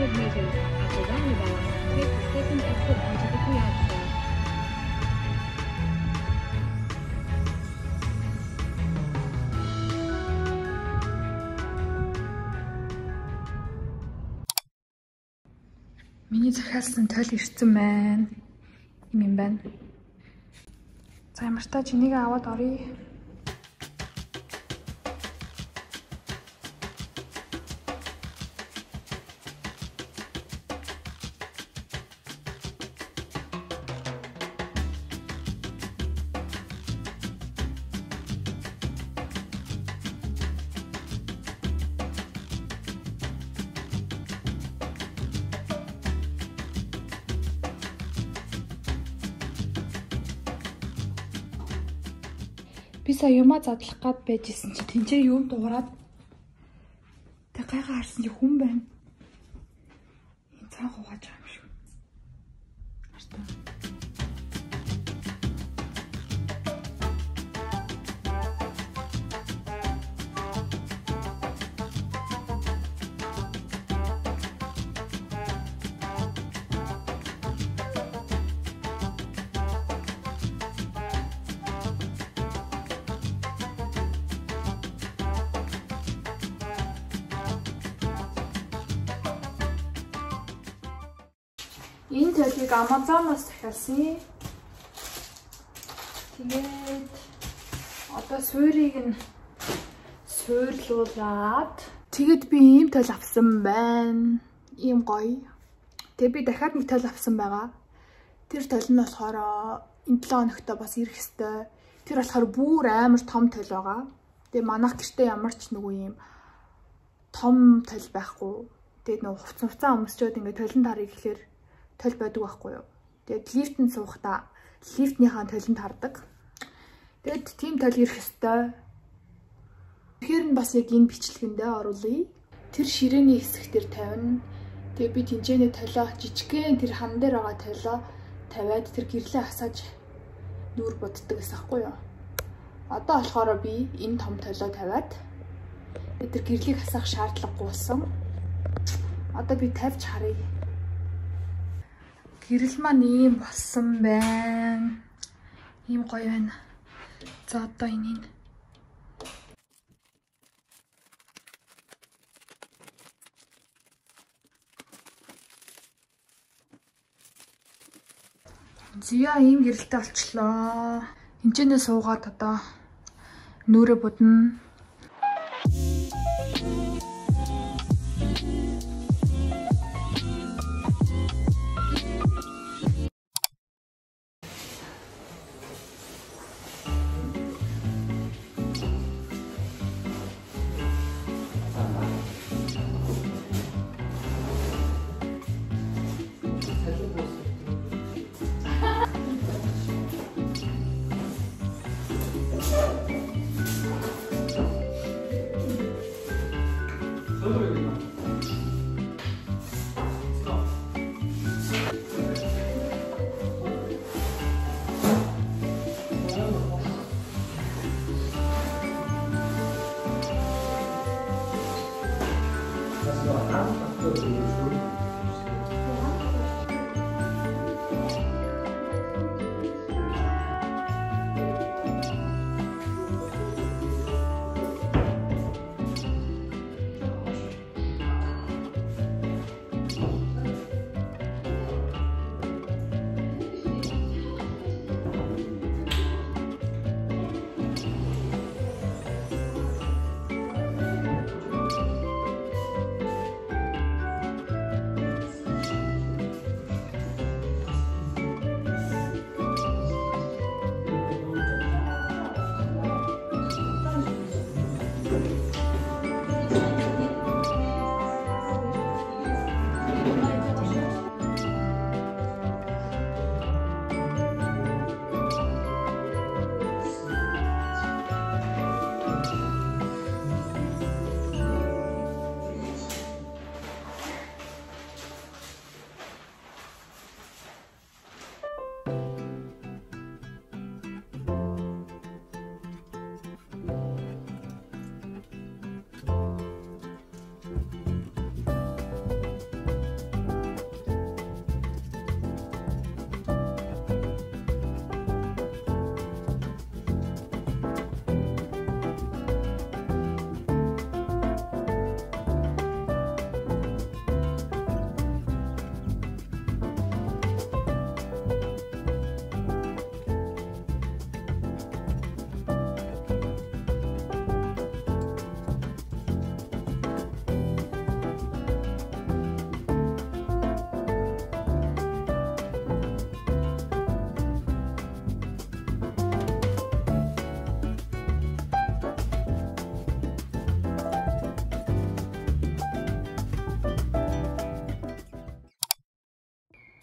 meters. At the roundabout, take the second exit onto the piazza. Миний захиалсан тойл ирсэн байна. Юм байна. За ямартаа чинийг аваад оръё. Би сая юмаа задлах гад байжсэн чи тэнцээ юм дуураад тэг гайхаа харсан чи хүн байна. Энэ цаан хуугаж байгаа юм шиг. Хартаа. Энэ төлөвийг Amazon-оос захиалсан. Тэгээд одоо суурийг нь суурлуулад тэгээд би ийм тойл авсан байна. Ийм гоё. Тэгээд би дахиад нэг тойл авсан байгаа. Тэр тойл нь болохоор энэ 7 хоногтой бас ирэх ёстой. Тэр болохоор бүр амар том тойл байгаа. Тэгээд манайх гэртээ ямар ч нэг юм том тойл байхгүй. Тэгээд нэг хувцсан өмсчөөд ингээд тойлон тарыг гэхээр тойл байдаг байхгүй юу. Тэгээд лифтэнд суухдаа лифтнийхаа тойлонд хардаг. Тэгээд тийм тойл ирэх ёстой. Тэгэхээр нь бас яг энэ бичлэгэндээ оруулъя. Тэр ширээний хэсэг дээр тавина. Тэгээд би тэнцэнэ тойлоо жижигхэн тэр хан дээр байгаа тойлоо тавиад тэр гэрлээ хасааж нүүр боддог гэсэн байхгүй юу. Одоо болохоор би энэ том тойлоо тавиад тэр гэрлийг хасах шаардлагагүй болсон. Одоо би тавьж харъя. Гэрэл маань ийм болсон байна. Ийм гоё байна. За одоо энийг Зя ийм гэрэлтэй болчлоо. Хинчэнээ суугаад одоо нүрэ будна.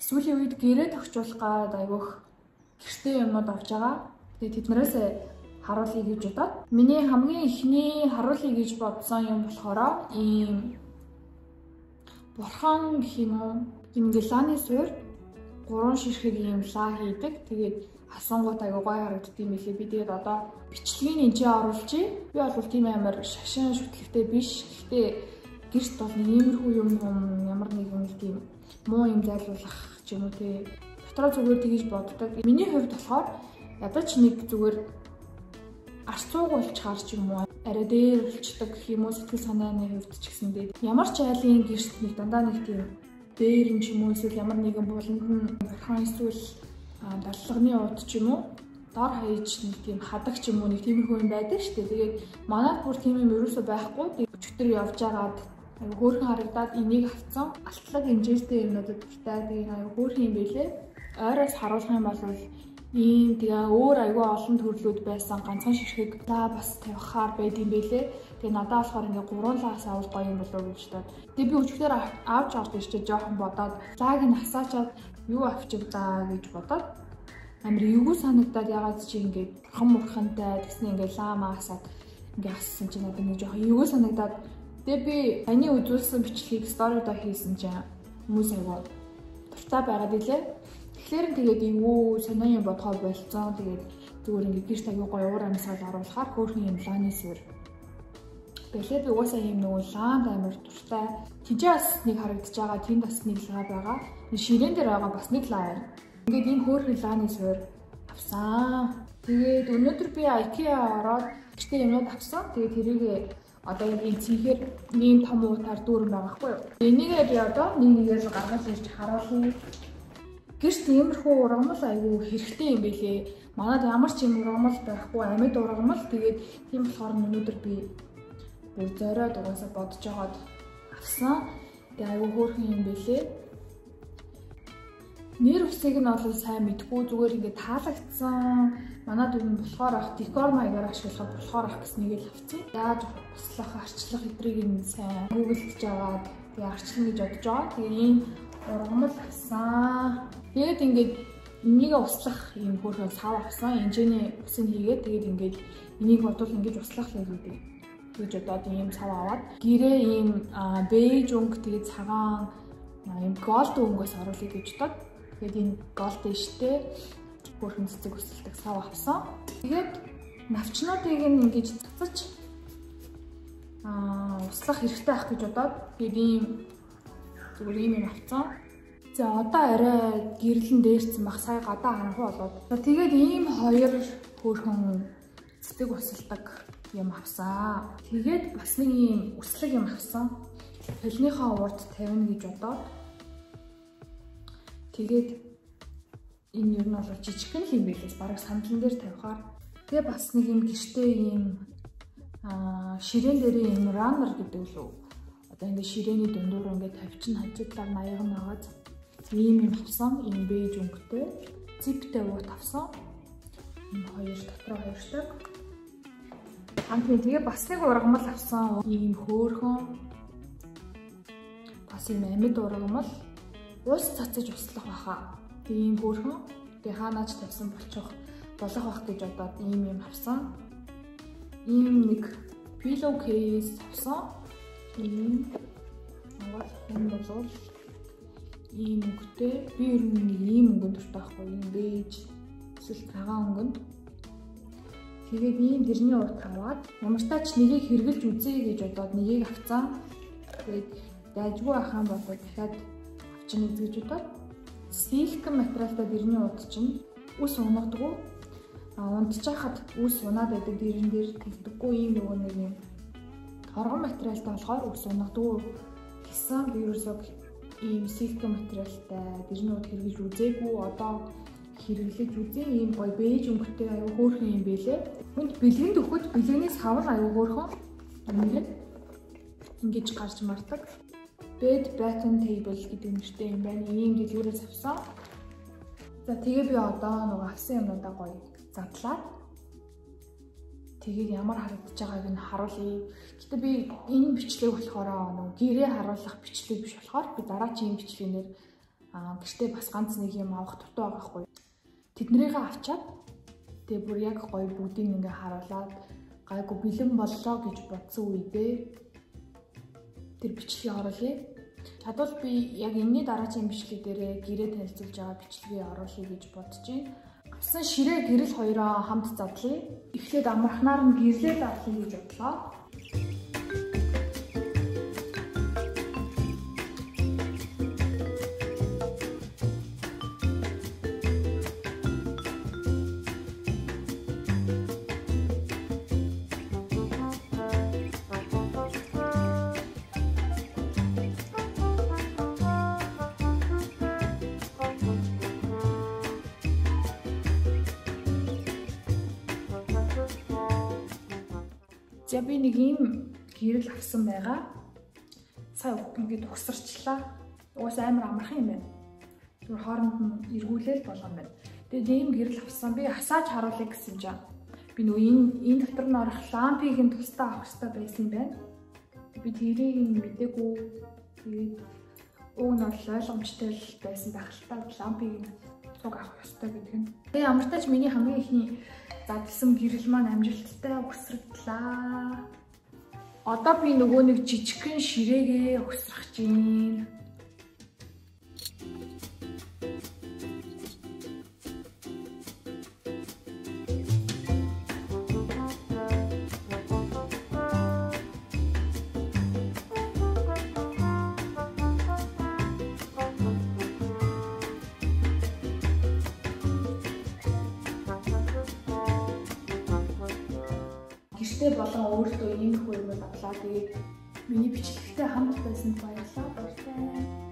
Сүүлийн үед гэрээ тогтчуулах гад айгүйх гэртээ юмнууд авч байгаа. Тэгээд тэднээс харуулъя гэж бодоод миний хамгийн ихний харуулъя гэж бодсон юм болохоор ийм бурхан гэх юм уу? Ийм лааны суур 3 ширхэг ийм лаа хийдэг. Тэгээд хасангууд аягүй гоё харагддаг юм билээ. Би тэгээд одоо бичлэгийг энэ оруулчих. Би бол тийм амар шашин шүтлэгтэй биш. Гэхдээ гэрт бол иймэрхүү юм ямар нэгэн тийм муу юм зайлуулах ч юм уу тий. Дотроо зүгээр тэгж боддог. Миний хувьд болохоор ядаж нэг зүгээр арцуугуулчаар ч юм уу арай дээр болчдаг гэх юм уу сэтгэл санааны хувьд ч гэсэндээ ямар ч айлын гэрт нэг дандаа нэг тийм дээр юм ч юм уу эсвэл ямар нэгэн буланд нь бурхан эсвэл даллагны ууд ч юм уу дор хаяж нэг тийм хадаг ч юм уу нэг тиймэрхүү юм байдаг шүү дээ. Тэгээд манайд бүр тийм юм ерөөсөй байхгүй. Өчтөр явж агаад аюу хөөрхөн харагдаад энийг авцсан. Алтлаг хэмжээтэй юмнуудад дуртай. Тэгээд аюу хөөрхөн юм байлээ. Ойроос харуулах юм бол ийм тэгээ өөр аюу олон төрлүүд байсан ганцхан ширхэг лаа бас тавихаар байд юм байлээ. Тэгээ надад болохоор ингээ 3 лаас авах гоё юм болов уу гэж бодоод. Тэгээ би өчигдөр авч орж ирчээ жоохон бодоод лааг нь асаачаад юу авчигдаа гэж бодоод амар эвгүй санагдаад ягаад чи ингээ мурхантай тэгснэ ингээ лаамаасаад ингээ ассан чи надад нэг жоохон эвгүй санагдаад тэгээ би таны үзүүлсэн бичлэгийг сторидо хийсэн чинь хүмүүс аягүй дуртай байгаад илээ. Тэгэхээр тэгээд эвгүй сонио юм бодгоо болцсон. Тэгээд зүгээр ингээ гэрт аягүй гоё уур амьсгал оруулахаар хөөрхөн юм лааны суурь. Бэлээ би угаасаа юм нөгөө лаанд амар дуртай. Тижээс нэг харагдаж байгаа тэнд бас нэг лаа байгаа. Ширээн дээр байгаа бас нэг лаа байна. Ингээд ийм хөөрхөн лааны суурь авсан. Тэгээд өнөөдөр би IKEA ороод гэртээ юмнууд авсан. Тэгээд тэрийг одоо энэ цэнхээр ийм том уутаар дүүрэн байгаа хгүй юу. Энийгээ би одоо нэг л гаргаж ирж харуулна. Гэрт иймэрхүү ургамал аягүй хэрэгтэй юм бэлээ. Манайд ямар ч юм ургамал байхгүй амьд ургамал. Тэгээд тийм болохоор өнөөдөр би бүр зориод угаасаа бодож байгаад авсан. Тэгээ аягүй хөөрхөн юм бэлээ. Нэр усыг нь бол сайн мэдгүй зүгээр ингээд таалагдсан. Манайд юм болохоор ах декор маягаар ашиглахад болохоор ах гэснийг л авчихсан. Яаж услах, арчлах эдрийг нь сайн гуглдж аваад тэгээ арчлах гэж бодож байгаа. Тэгээ ийм ургамал авсан. Тэгээд ингээд энийг услах ийм хөөрхөн сав авсан. Инженений усын хийгээд тэгээд ингээд энийг бодвол ингэж услах л гэдэг. Гэж одоо ийм цав аваад гэрээ ийм бэж өнгө тэгээд цагаан ийм голд өнгөөс оруулъя гэж бодоод тэгээд энэ голд дэштэй бүрхэн цэцэг өсөлтөг цав авсан. Тэгээд навчнуудыг ингэж цацаж услах хэрэгтэй ах гэж бодоод тэгээд ийм зүгээр ийм юм авсан. За одоо арай гэрлэн дээрсэн бах сая гадаа харанхуй болоод. Тэгээд ийм хоёр хөөрхөн цэцэг өсөлтөг юм авсан. Тэгээд бас нэг юм услаг юм авсан. Толныхоо урд тавина гэж бодоод. Тэгээд энэ юу нь бол жижигхэн юм байлээс бараг сандлан дээр тавихаар. Тэгээ бас нэг юм гэртээ юм ширээн дээр юм раннер гэдэг лөө. Одоо ингэ ширээний дундуур ингэ тавьчин хажуудлаар наяг нагаад ийм юм авсан. Ийм бэж өнгөтэй зиптэй уут авсан. Энэ хоёр дотроо хоёртаг. Тэгээ бас нэг ургамал авсан. Ийм хөөрхөн бас ийм амьд ургамал ус цацаж услах баха. Ийм хөөрхөн. Тэгээ хаанаач тавьсан болох байх гэж бодоод ийм юм авсан. Ийм нэг pillow case авсан. Ийм бол ийм өнгөтэй. Би ер нь нэг ийм өнгөнд дуртай байхгүй. Ийм бэж эсвэл цагаан өнгөнд. Тэгээд ийм дэрний урт аваад ямар ч тач нэгийг хэрглэж үзье гэж бодоод нэгийг авцсан. Тэгээд дайжгүй ахаан бодоод дахиад авчна гэж бодоод силикон материалтай дэрний урт чинь ус унагдаггүй. Унтчихад ус унаад байдаг дэрэн дээр тэлдэггүй ийм нөгөө нэг юм хоргон материалтай болохоор ус унагдаггүй гэсэн би ерөөсөө ийм силикон материалтай дэрний урт хэрглэж үзээгүй. Одоо хэрэглэж үзье. Ийм гоё бэж өнгөтэй аюу хөөрхөн юм бэлээ. Хүнд бэлгэнд өгөхөд бэлгэний савар аюу хөөрхөн. Ингэж гарч мардаг. Bed batten table гэдэг нэртэй юм байна. Ийм дэлгүүрээс авсан. За тэгээ би одоо нөгөө авсан юмудаа гоё задлаад тэгээд ямар харагдаж байгааг нь харуулъя. Гэтэ би энэ бичлэг болохоор нөгөө гэрээ харуулах бичлэг биш болохоор би дараагийн бичлэгнэр Гэртээ бас ганц нэг юм авах дуртай байгаа хгүй. Тэднэрийгээ авчаад тэгээ бүр яг гоё бүгдийг ингээ харуулад гайгүй бэлэн боллоо гэж бодсон үедээ тэр бичлэгийг оруулъя. Чадвал би яг энэний дараагийн бичлэг дээрээ гэрээ танилцуулж байгаа бичлэгийг оруулъя гэж бодож байна. Авсан ширээ гэрэл хоёроо хамт задлаа. Эхлээд амархнаар нь гэрлээд авахыг гэж бодлоо. За би нэг юм гэрэл авсан байгаа. Сая ингээд угсарчлаа. Угаас амар амархан юм байна. Зүгээр хооронд нь эргүүлээл болгоом байна. Тэгээд ийм гэрэл авсан. Би хасааж харуулъя гэсэн чинь би нөө энэ дотор нь орох лампыг нь тусдаа авах хэрэгтэй байсан юм байна. Би тэрийг мэдээгүй. Тэгээд уг нь бол ойлгомжтой байсан байх л та лампыг нь цуг авах хэрэгтэй гэдэг нь. Тэгээд ямар ч тач миний хамгийн ихний задлсан гэрэл маань амжилттай угсраглаа. Одоо би нөгөө нэг жижигхэн ширээгээ угсрах чинь. Гэртээ болон өөртөө ийм их юм бодлоо. Тэгээд миний бичлэгтэй хамт байсанд баярлалаа.